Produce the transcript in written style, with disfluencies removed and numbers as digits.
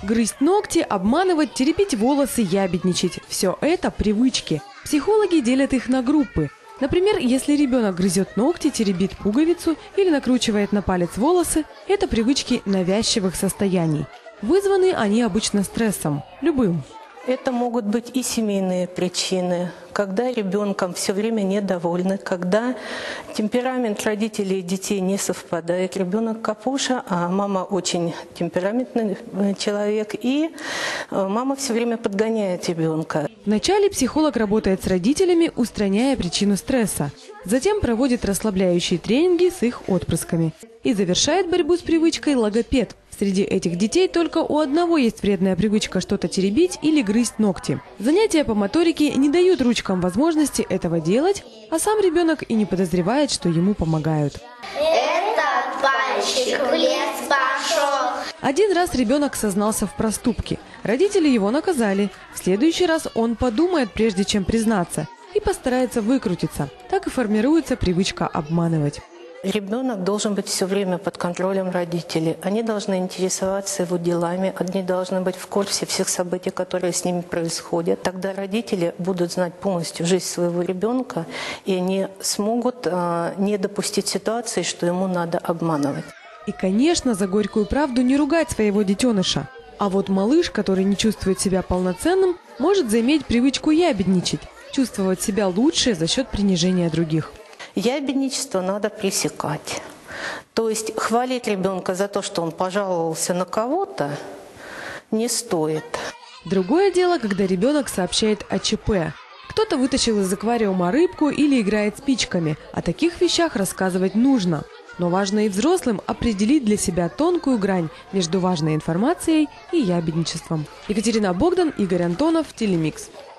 Грызть ногти, обманывать, теребить волосы, ябедничать – все это привычки. Психологи делят их на группы. Например, если ребенок грызет ногти, теребит пуговицу или накручивает на палец волосы – это привычки навязчивых состояний. Вызваны они обычно стрессом, любым. Это могут быть и семейные причины, когда ребенком все время недовольны, когда темперамент родителей и детей не совпадает. Ребенок капуша, а мама очень темпераментный человек, и мама все время подгоняет ребенка. Вначале психолог работает с родителями, устраняя причину стресса. Затем проводит расслабляющие тренинги с их отпрысками. И завершает борьбу с привычкой логопед. Среди этих детей только у одного есть вредная привычка что-то теребить или грызть ногти. Занятия по моторике не дают ручкам возможности этого делать, а сам ребенок и не подозревает, что ему помогают. Этот пальчик в лес пошел. Один раз ребенок сознался в проступке. Родители его наказали. В следующий раз он подумает, прежде чем признаться, и постарается выкрутиться. Так и формируется привычка обманывать. Ребенок должен быть все время под контролем родителей. Они должны интересоваться его делами, они должны быть в курсе всех событий, которые с ними происходят. Тогда родители будут знать полностью жизнь своего ребенка, и они смогут не допустить ситуации, что ему надо обманывать. И, конечно, за горькую правду не ругать своего детеныша. А вот малыш, который не чувствует себя полноценным, может заиметь привычку ябедничать, чувствовать себя лучше за счет принижения других. Ябедничество надо пресекать. То есть хвалить ребенка за то, что он пожаловался на кого-то, не стоит. Другое дело, когда ребенок сообщает о ЧП. Кто-то вытащил из аквариума рыбку или играет спичками. О таких вещах рассказывать нужно. Но важно и взрослым определить для себя тонкую грань между важной информацией и ябедничеством. Екатерина Богдан, Игорь Антонов, Телемикс.